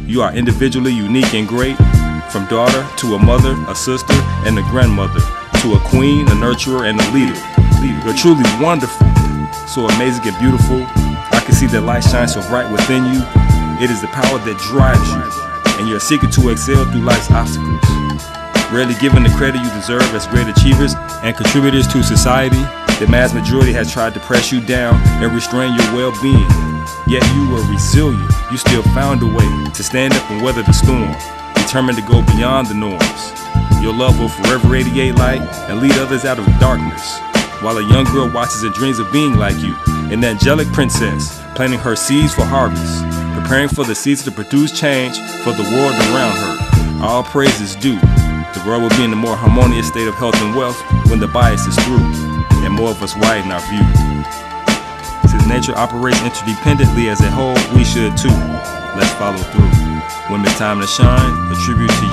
You are individually unique and great, from daughter to a mother, a sister, and a grandmother, to a queen, a nurturer, and a leader. You're truly wonderful, so amazing and beautiful. I can see that light shines so bright within you. It is the power that drives you, and you're seeking to excel through life's obstacles. Rarely given the credit you deserve as great achievers and contributors to society, the mass majority has tried to press you down and restrain your well-being. Yet you were resilient. You still found a way to stand up and weather the storm, determined to go beyond the norms. Your love will forever radiate light and lead others out of darkness, while a young girl watches and dreams of being like you, an angelic princess, planting her seeds for harvest, preparing for the seeds to produce change for the world around her. All praise is due. The world will be in a more harmonious state of health and wealth when the bias is through, and more of us widen our view. Since nature operates interdependently as a whole, we should too. Let's follow through. When it's time to shine, a tribute to